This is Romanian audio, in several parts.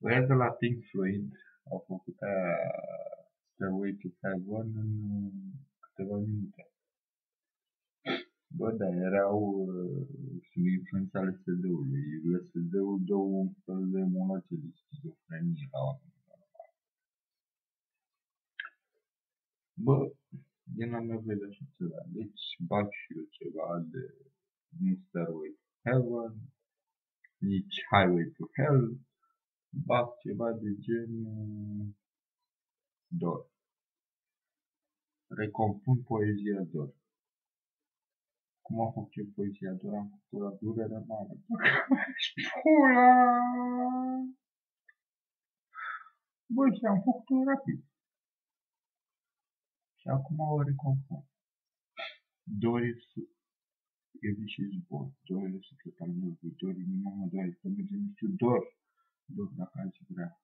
Ăia de la Pink Floyd au făcut aia Stairway to Heaven în câteva minute. Bă, dar erau sub influența LSD-ului. LSD-ul dă un fel de emulație de schizofrenie la oameni. Bă, eu n-am nevoie de așa ceva. Deci bag și eu ceva de Stairway to Heaven, nici Highway to Hell, bag ceva de gen Dor. Recompun poezia Dor. Cum am făcut eu poezia Dor? Am făcut la durere mare. Bă, și am făcut-o rapid. Și acum o recompun. Dor e și zbor. Dor e suflet al meu. Dor e inima mea. Dor e că merge, nu știu, Dor. Dor, dacă azi vrea.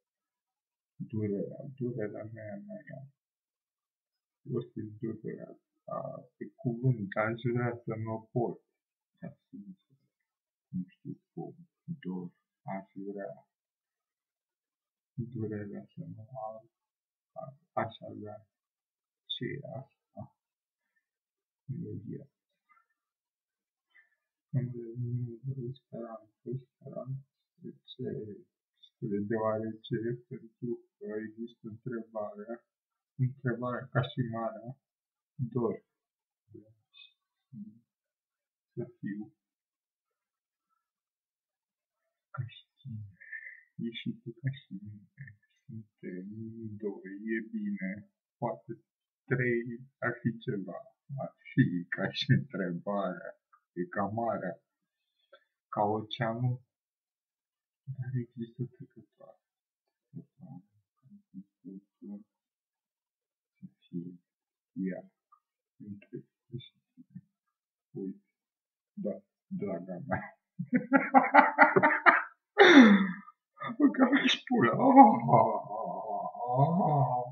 Durerea mea. Orice durerea. Pe cuvânt, aș vrea să mă pot. Dar nu știu cum. Dor, aș vrea. Durerea să mă am. Aș avea. Ce e asta? Imediat. Îmi revine speranță. De ce? Deoarece, pentru că există întrebarea ca și marea, dor să fiu ca și tine. E și tu ca și mine. Suntem doi, e bine. Poate trei ar fi ceva. Ar fi ca și întrebarea. E ca marea. Ca oceanul. Dar există trecătoare. Să fie ea între tu și tine. Uite, da, draga mea. Băga-mi pula.